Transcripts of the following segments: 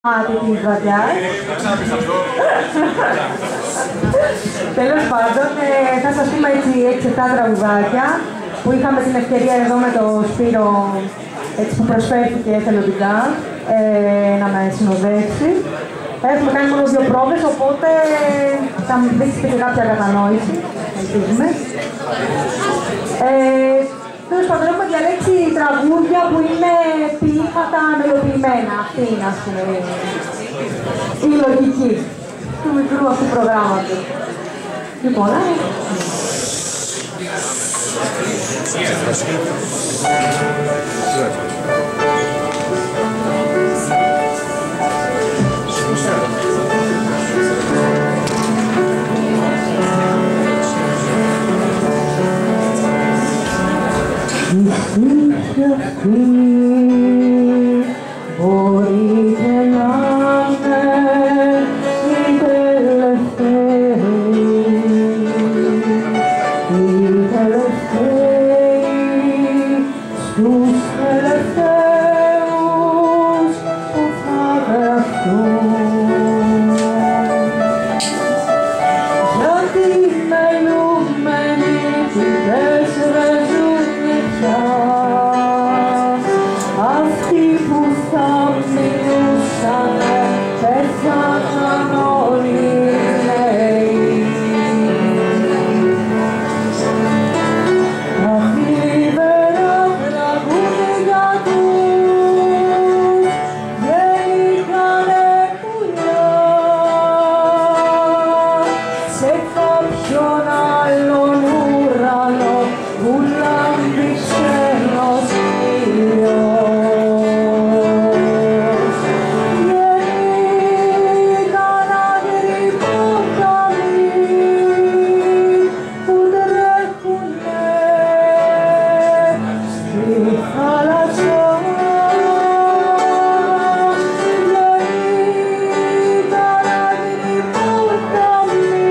Της βραδιάς. Τέλος πάντων, θα σας πούμε έτσι 6-7 τραγουδάκια που είχαμε την ευκαιρία εδώ με το Σπύρο έτσι, που προσφέρθηκε εθελοντικά να με συνοδεύσει. Έχουμε κάνει μόνο 2 πρόβες, οπότε θα μου δείξετε και κάποια κατανόηση, ελπίζουμε. Τέλος πάντων, έχουμε διαλέξει τραγούδια που είναι ποίηματα μελοποιημένα. Αυτή είναι, ας πούμε, η λογική του μικρού αυτού προγράμματος. Λοιπόν, μπορείτε να με οι τελευταίοι στους τελευταίους που θα γραφτούν, γιατί μελούμενοι ποιες δεν ζουν πια. Αυτοί που θα μιλούσανε πέθαναν όλοι νέοι. Τα θλιβερά τραγούδια τους γεννήκανε πουλιά σε κάποιον άλλον ουρανό που λάμπησε ένας ήλιος. Γεννήκαν άγριοι ποταμοί που τρέχουνε στη θάλασσα. Γεννήκαν άγριοι ποταμοί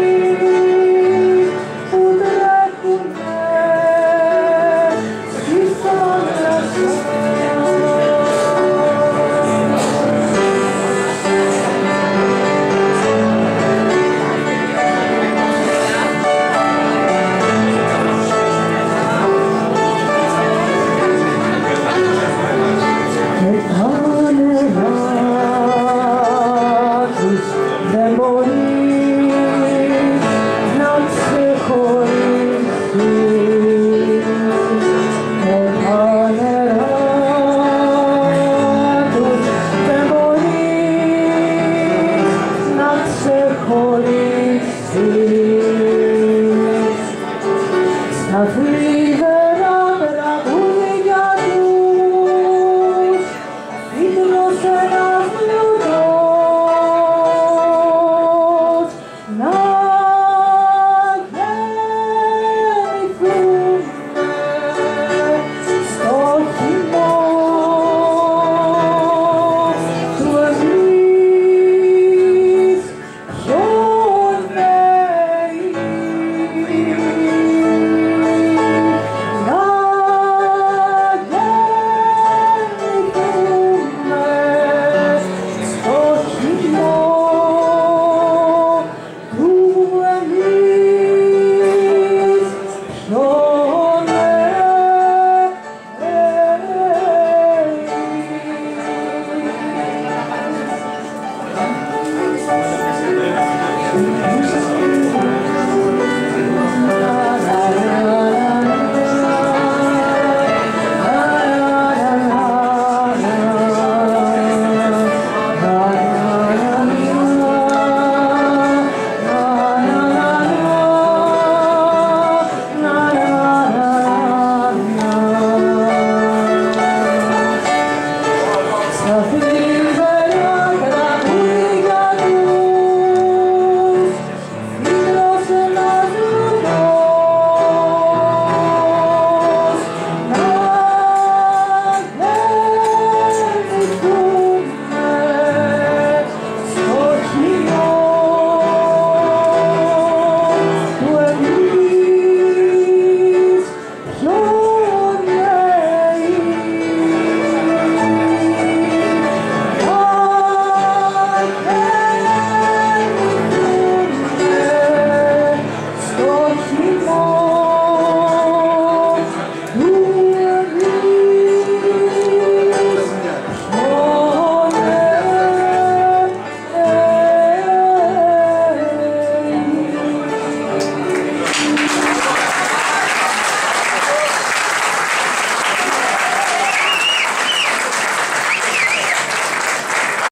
που τρέχουνε στη θάλασσα. Και τα νερά τους δεν μπορεί να ξεχωρίσει. Και τα νερά τους δεν μπορεί να ξεχωρίσει.